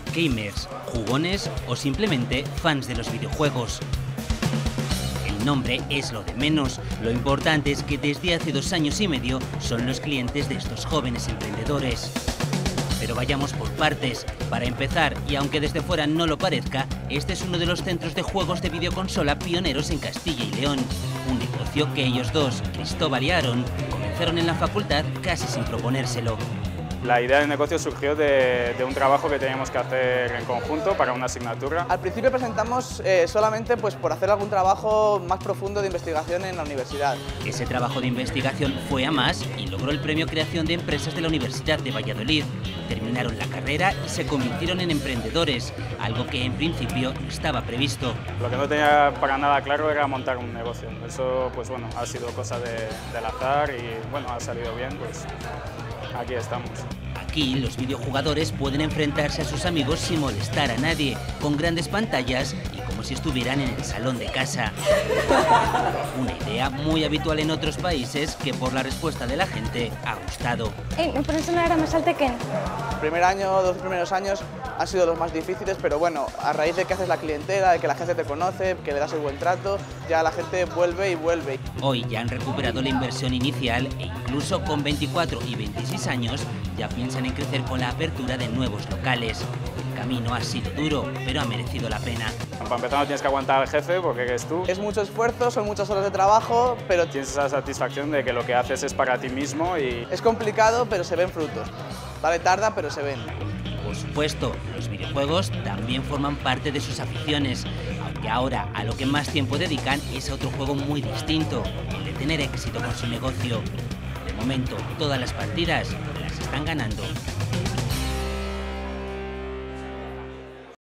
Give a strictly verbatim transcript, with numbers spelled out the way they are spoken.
gamers, jugones o simplemente fans de los videojuegos. El nombre es lo de menos, lo importante es que desde hace dos años y medio son los clientes de estos jóvenes emprendedores. Pero vayamos por partes. Para empezar, y aunque desde fuera no lo parezca, este es uno de los centros de juegos de videoconsola pioneros en Castilla y León. Un negocio que ellos dos, Cristóbal y Aarón, comenzaron en la facultad casi sin proponérselo. La idea del negocio surgió de, de un trabajo que teníamos que hacer en conjunto para una asignatura. Al principio presentamos eh, solamente pues, por hacer algún trabajo más profundo de investigación en la universidad. Ese trabajo de investigación fue a más y logró el premio Creación de Empresas de la Universidad de Valladolid. Terminaron la carrera y se convirtieron en emprendedores, algo que en principio no estaba previsto. Lo que no tenía para nada claro era montar un negocio. Eso pues bueno, ha sido cosa de, del azar y bueno, ha salido bien, pues aquí estamos. Aquí los videojugadores pueden enfrentarse a sus amigos sin molestar a nadie, con grandes pantallas y como si estuvieran en el salón de casa. Una idea muy habitual en otros países que por la respuesta de la gente ha gustado. Eh, no pones una hora más alta que... El primer año, los primeros años han sido los más difíciles, pero bueno, a raíz de que haces la clientela, de que la gente te conoce, que le das el buen trato, ya la gente vuelve y vuelve. Hoy ya han recuperado la inversión inicial e incluso con veinticuatro y veintiséis años ya piensan en crecer con la apertura de nuevos locales. El camino ha sido duro, pero ha merecido la pena. Para empezar no tienes que aguantar al jefe porque eres tú. Es mucho esfuerzo, son muchas horas de trabajo, pero tienes esa satisfacción de que lo que haces es para ti mismo y... Es complicado, pero se ven frutos. Vale, tarda, pero se ven. Por supuesto, los videojuegos también forman parte de sus aficiones, aunque ahora a lo que más tiempo dedican es a otro juego muy distinto, el de tener éxito con su negocio. De momento, todas las partidas las están ganando